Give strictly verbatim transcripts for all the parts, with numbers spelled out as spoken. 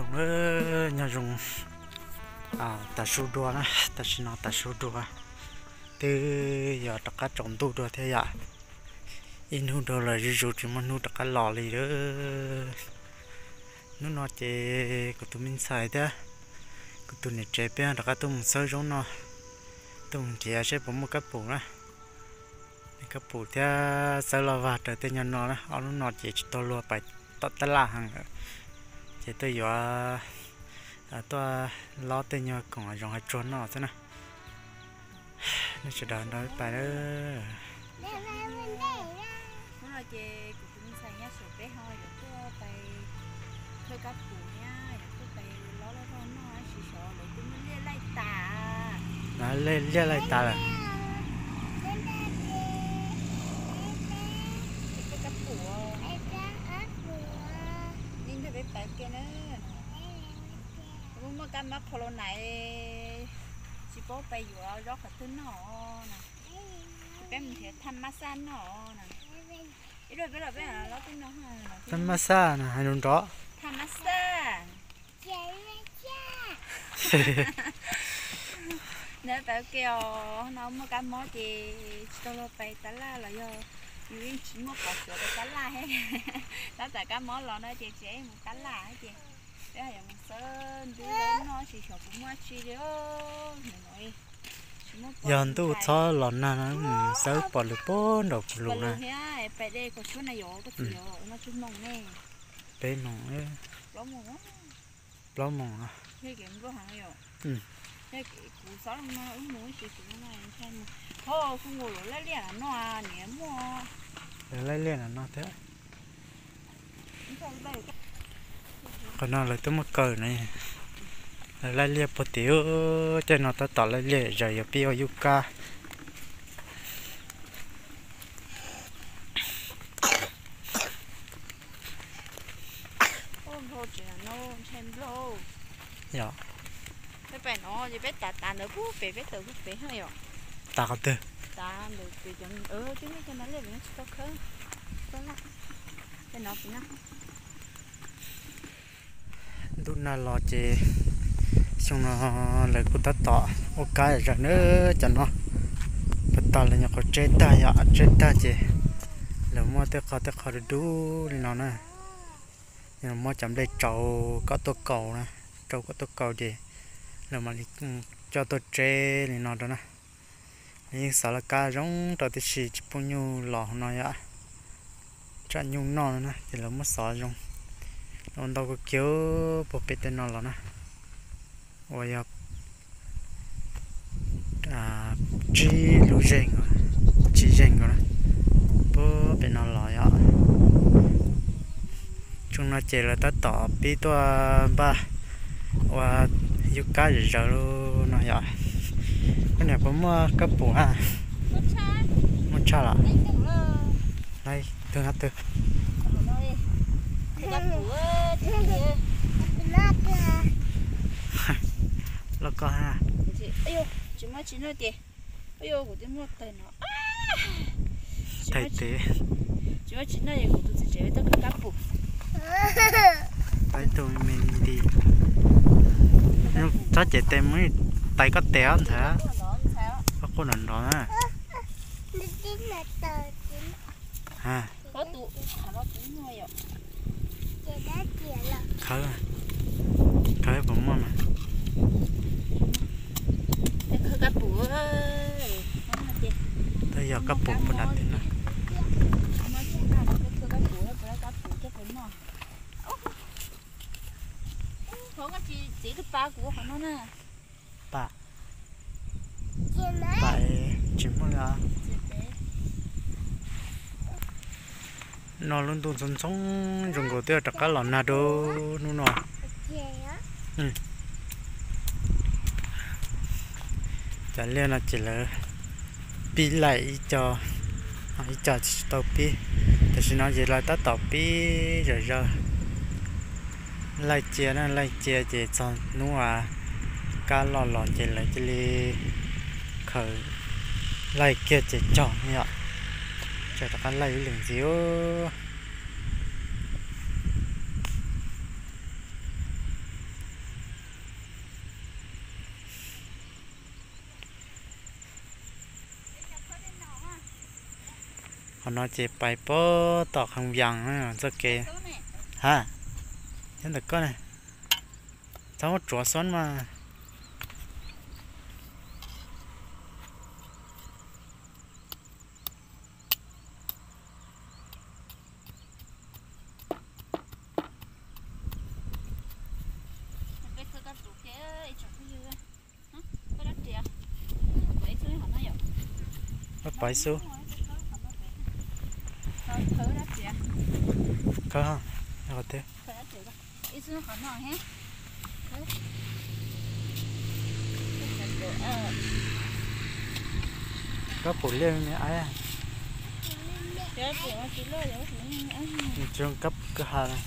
rồng ơ nhà rồng à ta số đua nè ta xin nói ta số đua từ giờ tất cả trồng tu đua thế ạ in hút đồ là ví dụ chỉ muốn hút tất cả lò lì đó nó nói chế của tụi mình xài thế của tụi này chế bé tất cả tụi mình sơi giống nó tụi mình chỉ sẽ bấm một cái bù nè cái bù thế sơi là vặt rồi tên nhân nó nè nó nói chỉ to lúa phải tọt tạt là hàng chỉ tôi giờ à tôi lo tên nhau còn ở trong hai trốn nó thế này nó sẽ đợi nói bài đó nó là chị của chúng xài nhá sửa bé hơi rồi tôiไปthôi các cụ nhá tôiไปlo lo lo nó chỉ sợ để chúng nó lên lại tà nó lên lên lại tà là tôi các cụ nhìn thấy bé bé kia nữa muốn mà cái mắt khổ này chỉ có bay vừa rót cả thứ nọ nè bé mình thì thăm massage nọ nè cái rồi cái rồi bé là nó cái nó ha thăm massage nè hay luôn đó thăm massage nếu bé kêu nó mà cái món gì tôi bay tả la là do vì chỉ một cọc sữa để tả la hết đó tại cái món lò nó chị chị một tả la hết chị bé là một sơn đứa lớn nó chỉ sợ cũng mất chi đó nói giờ tôi cho lợn nào nó sớm bỏ được bốn đầu lụt này phải đây có chút này có chút nó chút mỏng nè bé mỏng ấy ló mỏng á ló mỏng à cái kiểu có hàng nhiều ừ cái củ sắn nó uống muối chỉ củ này xem thôi không ngồi lấy liền là nó à nhẹ mua lấy liền là nó thế còn nó là tôi mất cờ này lấy liền bột tiêu cho nó ta tỏ lấy liền rồi giờ bio yuca dạ cái bài nó chỉ biết tạt tạt nữa phút về biết từ phút về hay rồi tạt từ tạt được từ chân ừ chứ cái nó lên nó tốt hơn tốt lắm cái nó cũng nặng lúc nào lo chè xong nó lại cũng tắt tỏ ok rồi nữa cho nó bắt đầu là nhà có chết ta ya chết ta chè là mua tới khó tới khó được đủ thì nó nè nhưng mà mua chấm đây trâu có tô cầu nè trâu có tô cầu gì là mà cho tôi chè thì nó đó nè nhưng sợ là cá giống trâu thì chỉ bao nhiêu lò nó ya trái nhung nó nè thì là mất sợ giống nó đâu có kiểu bộ bê tên nó là nè ôi à à chỉ lú rèn rồi chỉ rèn rồi bộ bên nó là ya chúng nó chỉ là ta tỏ bí toa ba và yêu cá gì rồi luôn nó ya cái này cũng cấp bổ ha một cha là đây tôi hát tôi lo co ha ayo chỉ mới chỉ nói tiền ayo của tiếng một tay nó tay té chỉ mới chỉ nói của tôi chỉ tất cả các bộ tay tôi mình đi nhưng chắc chỉ tay mới tay có té anh thế có con lần đó nè ha có tụ nó tụ nuôi rồi khơi à khơi bụng mà khơi cá bủa bây giờ cá bụng bên đặt thế này không có chỉ chỉ cái ba của họ nó nè ba ba chỉ muốn là nó luôn tuần sống sống rừng cổ tiêu tất cả lợn nào đâu nó nó ừ chả liên là chỉ là pi lại cho ý cho tàu pi thì xin nói gì là ta tàu pi rồi rồi lại chia nó lại chia chỉ cho nó à cá lò lò chỉ lại chỉ li khởi lại kia chỉ chọn nhở cho tất cả lại liền xíu họ nói chỉ bài bó tọt hàng vàng nữa rất kì ha nhân được con này cháu một chỗ xoắn mà bắt bài số có không nó có thế có phụ lên này ai à trường cấp cơ hà này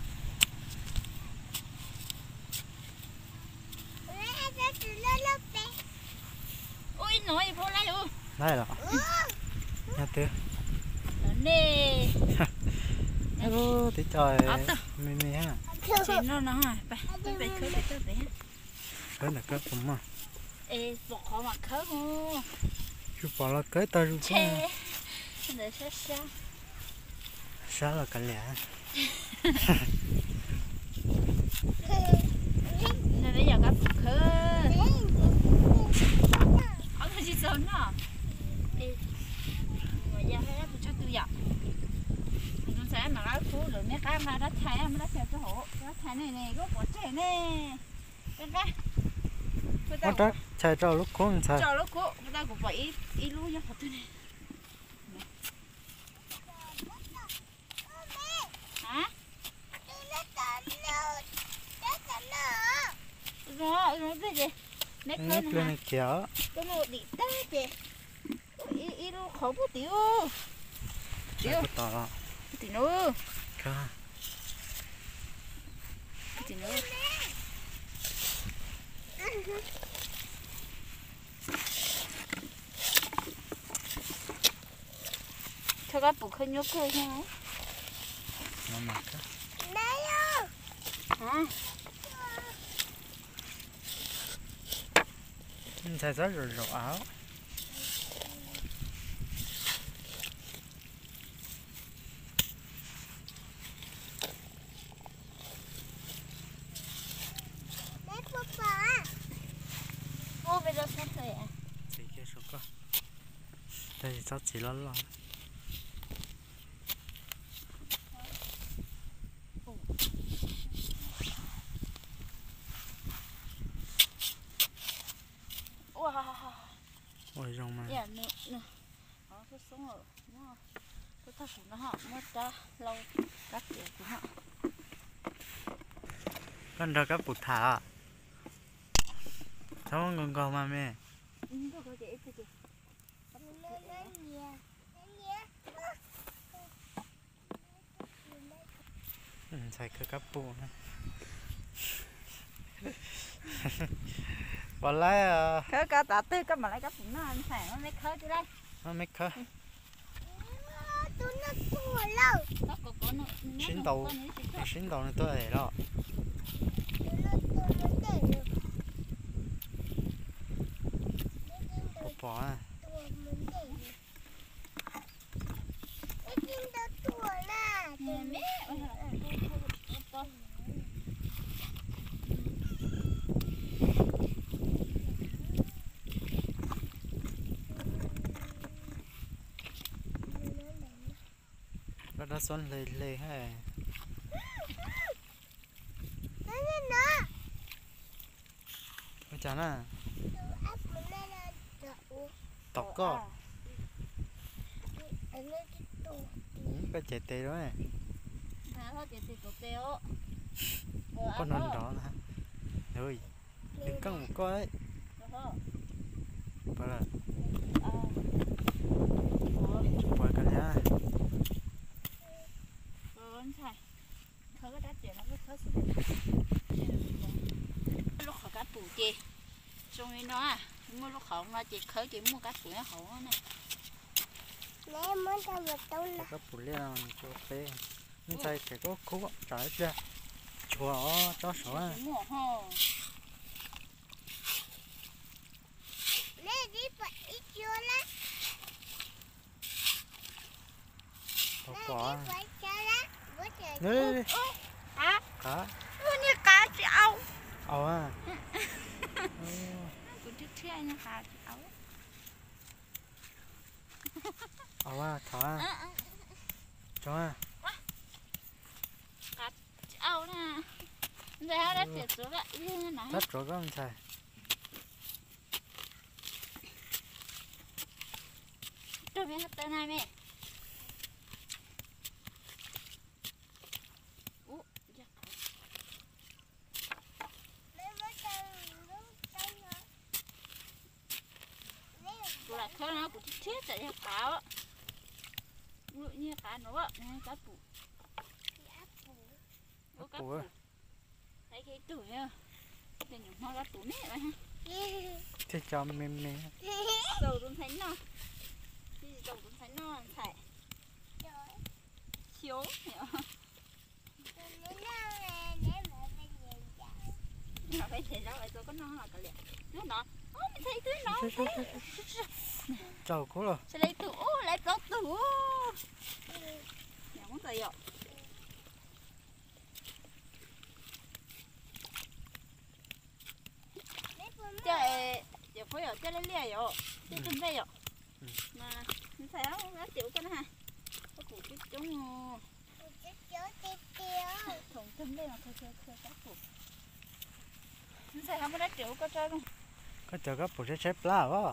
ôi nói vô lại luôn đây là nhà tư nè hello tí trời mì mì ha chị nó nó hả bà bà khơi để tôi bé khơi là cái cũng mà ê bỏ khó mà khơi không chú bỏ là cái tay chú chê để sát sát sát là cái lẻ nên bây giờ các khơi không có gì sớm nữa mà giờ hay là cho tôi dọn nó sẽ mà nói phú rồi mấy cái mà đất thái mà đất theo cái hộ đất thái này này có quả trẻ nè cái cái nó chắc chạy cho lúc con chạy cho lúc cô người ta cũng phải ít lú cho tôi này hả rồi rồi cái gì nét lên lên kéo cái một đi tới chị ít ít lú khó bút tiêu tiêu tỏ tí nữa cả tí nữa cho các bụng khơi nhốt cơ nha nó mặc hả chạy rất rồi rổ áo ô bây giờ sắp rồi à chỉ cái số con đây thì sao chỉ lon lon ôi rong mà dạ nè nè nó cứ sống ở nó cứ thằng của nó họ mất ra lâu cắt tiền của họ con đó các bụt thả à sao ngon ngon mà mẹ ừ thôi thôi chị chị ừ, xài cái cáp bù này bỏ lại à khơi cá tạt tư cá mà lại cá bụng nó ăn sảng nó lấy khơi chứ đây nó mấy khơi nó có có nó chín đầu chín đầu này tôi để đó bỏ à nè mẹ nó đã xoắn lê lê ha bây giờ nè tóc có cái chạy tê đó này con nón đó nè ơi đừng căng một con đấy phải là chụp vào cái nhá lúc họ cắt tủ chị xong rồi nó à mua lúc họ nó chị khởi chị mua cắt tủ nó hậu này Mẹ muốn cho một tao nè. các phụ liên cho phê nên sai cái có khúc trái ra chúa cho số à Mẹ đi phải ít chưa lá. bỏ Phải cho đó. Bữa trời. đây đây Hả? cá Như cá chị ấu. ấu à Cũng thích thế nha cá chị ấu. ấu à thỏ à chó à Chị ấu nè. Rồi nó đã tiệt xuống lại như này. rất rồi con thầy Rồi mẹ hấp tên này mẹ. Ủa, dạ. Mấy bữa trời đúng tay hả? Rồi lại khơi nó cũng thích chết tại nhà cá á. Ví dụ như cá nó á, này cá phụ. Ủa cá phụ. Thấy cái tuổi á. Thì những hoa cá tủ nè vậy ha. thế cho mềm mềm Dầu đúng thấy nó. Thì dầu đúng thấy nó phải chiếu hiểu. Nó phải thấy ra vậy tôi có nó là cả liền. Nó nó. Ô mình thấy thứ nó. chào cô rồi Sẽ lấy tủ, ô lấy có tủ. Nhà muốn gì ạ? Chạy, giờ phải ở chơi lấy lẹ ạ. Chơi chân đây ạ. Mà mình thấy không, nó chịu cái này ha. Có củ chút chúng thùng chân đây mà thôi thôi thôi các củ. Mình thấy không có đã chịu có chơi luôn. có chờ các bộ sẽ xếp lá quá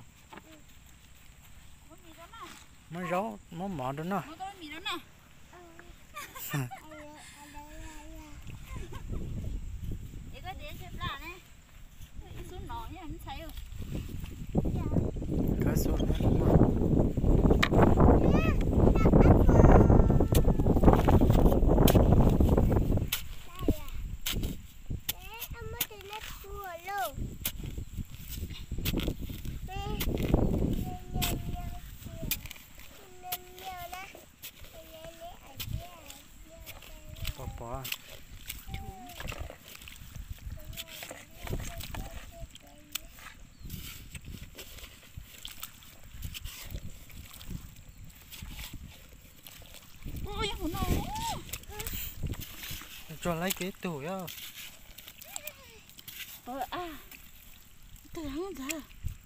Có gì đó nè. mới rau mới mỏ đó nó Nó có gì đó nè. Để có để xếp lá nè. Đi xuống nọ nha, mình thấy không? cá sấu nữa bỏ bỏ Ôi, hổ nó. cho lấy cái tuổi á Ôi à. Từ đó ra.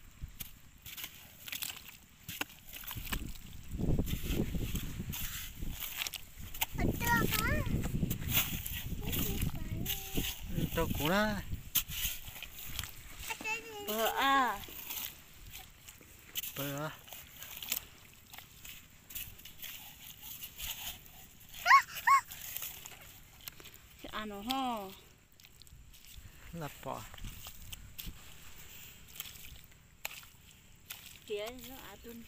cho cú ra Ờ à. bờ à À nó ho. là bỏ Kia nó à tun.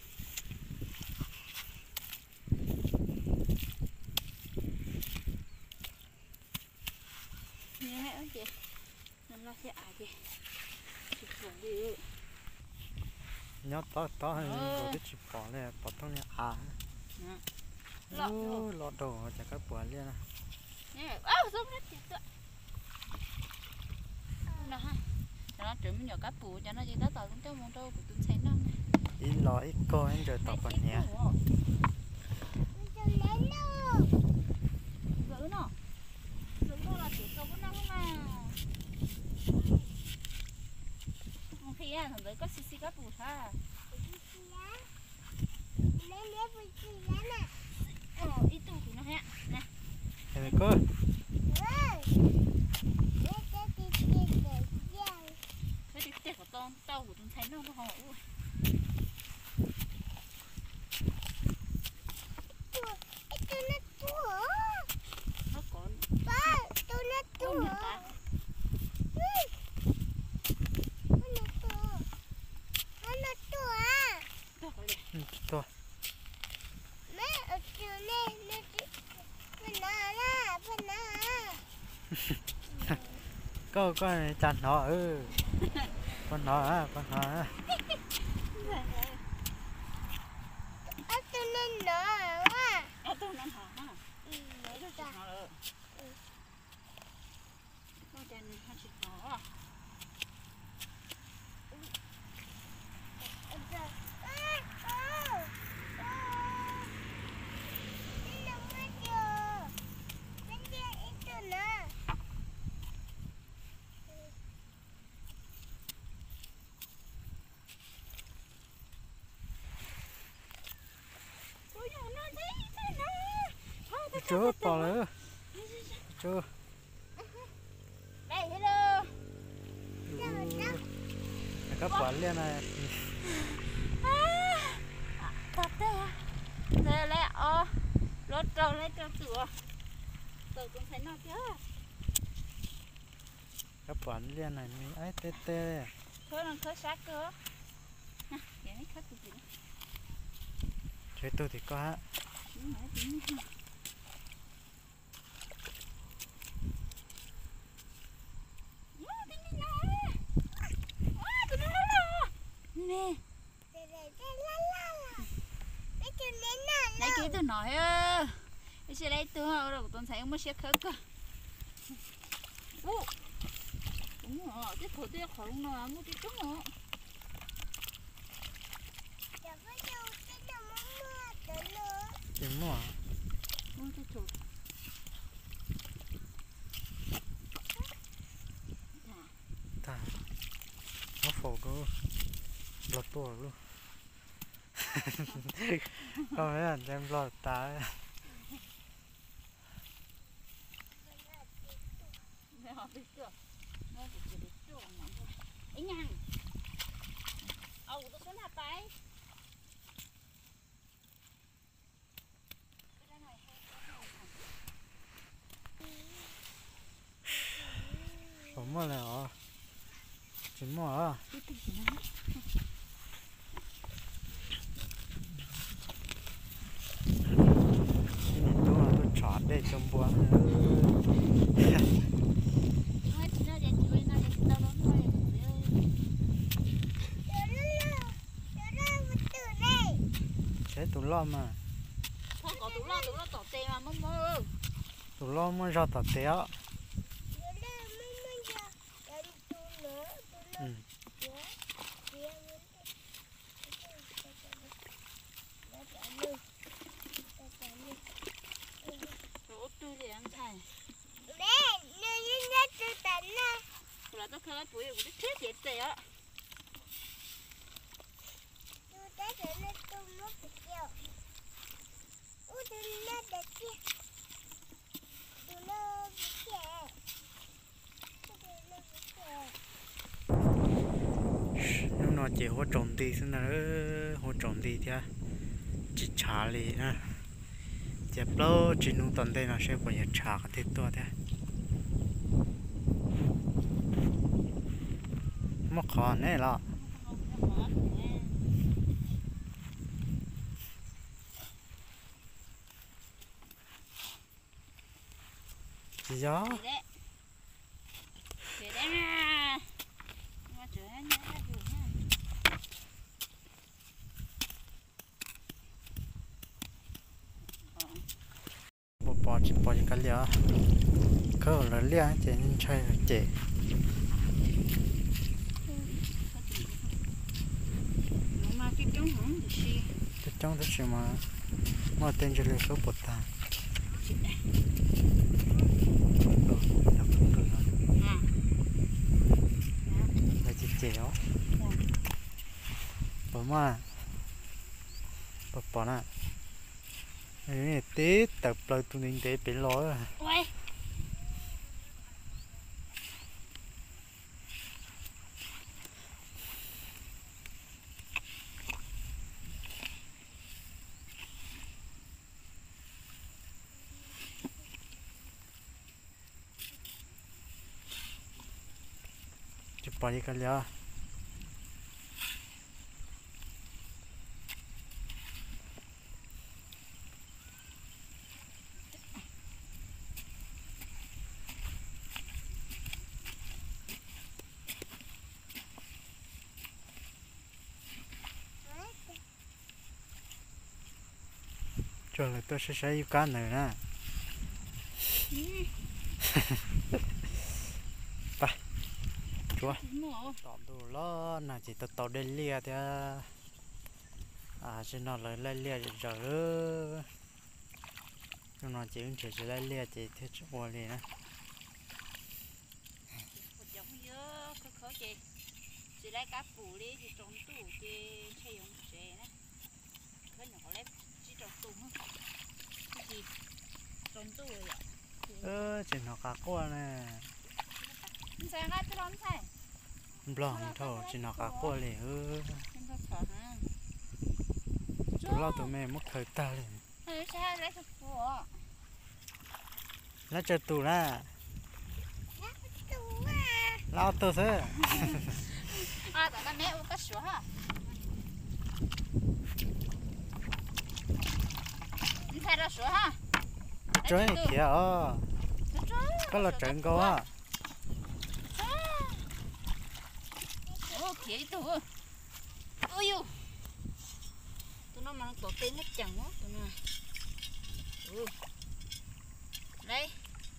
Nghe hay không chị? Nên lo sẽ à chị. Chị xuống đi. nhớ to to hơn Ờ. rồi chỉ bỏ này bỏ trong nhà à Lọt ô lọt đồ cho các bữa liền à Nè, á giống nó chị ạ. Nó ha. Cho nó trứng nhỏ cá bù cho nó chỉ tao tao cũng cho mong đâu của tôi thấy nó. ít lo ít coi anh rồi tao còn nhé Giữ nó. Giữ nó là chỉ có nó mà. Một khi à thằng đấy có xì xì cá bù ha. Ờ, ít tu của nó ha. Nè. em có Cái cái cái của tao tao của tôi thấy nó nó hỏi. Nó còn ôm nhận ta. Tao có liền. to có con chặt nó ừ con nó à con nó à À tôi nó hả ha. Đấy nó chỉ nó rồi. Nó trên nó chỉ nó à. chưa bỏ nữa chưa đây hello các bạn lên này tập đây à đây lại ờ lót trâu lấy trâu tựa tựa cũng thấy nó chứ các bạn lên này mi ấy tê tê thôi nó khơi sát cơ nè vậy mấy khách gì chơi tôi thì có á nè lấy cái tôi nói ơ cái xe lấy tôi rồi tôi thấy mới xe khơi cơ ô đúng rồi cái thổi tiêu khỏi luôn nào mua cái trúng rồi tìm mua mua cái thổi ta nó phổ cơ lọt tua luôn không phải là em lọt tá ấy nhang ầu tôi xuống hạt tay không mua là chỉ mua à tôi tôi chọn để trong buồng chế tủ lo mà không có tủ lo tủ lo tổ tê mà mông mơ tủ lo mới ra tạt té ừ. chỗ tôi thì ăn thay là tôi khơi bụi của cái chết vậy tệ á nhưng nó chỉ hỗ trộn đi xin là hỗ trộn đi thì chỉ trả đi nè chỉ bao chỉ nung tận đây là sẽ phải trả cái thứ to thế mất khó này là chỉ gió để đấy nè mà chữa nhá chữa nhá bộ bỏ chỉ bỏ cái lửa cơ là lửa chỉ nên chơi chỉ mà cái trống hỏng thì xì cái trong đó chỉ mà mà tên chỉ là số bột ta là chỉ chéo bỏ mà bỏ bỏ nè này tí tập lời tụi mình để bị lỗi rồi ôi chụp bỏ đi cái lửa rồi là tôi sẽ xây cá này nè ba chúa tọm đồ lo là chỉ tao tao đây lia thì à chỉ nó lại lại lia rồi nhưng nó chỉ chỉ chỉ lại lia chỉ thế chỗ này nè giống như khó khó chị chị lấy cá bù đi thì trồng tủ chị xây dùng chị nè cái nhỏ lấy chỉ trồng tủ không cái gì trốn tu rồi ơ chỉ nó cá qua nè mình sẽ ngay từ đó mình sẽ blong thôi chỉ nó cá qua liền ơ mình phải thở ha tụi lo tụi mẹ mất thời ta liền mình sẽ lấy thực của lá chơi tù ra Tụi à. lao tù thế à tại mẹ uống cái sữa ha mình thay ra sữa ha chơi kìa ờ có là trận câu á ô kìa tụi ôi yêu tụi nó mà nó tổ tên hết chẳng quá tụi nó ừ. Đây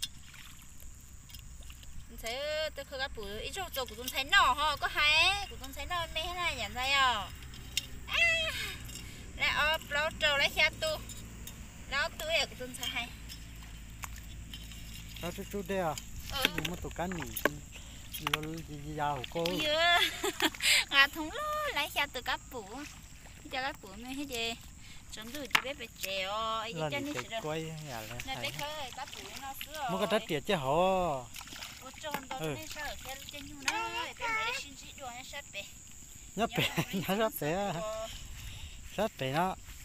mình thấy tôi khơi các bụi ít chỗ của tôi thấy nọ ho có hay của tôi thấy nọ mấy cái này nhận ra à lại ở lâu trâu lấy xe tu lâu tu ở của tôi thấy hay nó chút chút đây à nhưng mà tụi cá nỉ nó giàu cô dưa ngà thùng lô lấy xe từ các bụi cho các bụi mấy cái gì chúng tôi chỉ biết về trèo ấy cho nên sẽ được quay nhà này nên biết khơi các bụi nó sữa mua cái đất tiệt chứ họ 我种到那时候才真有呢，别买的新鸡多，那啥呗。 nhớ bể nhớ rất bể rất bể nó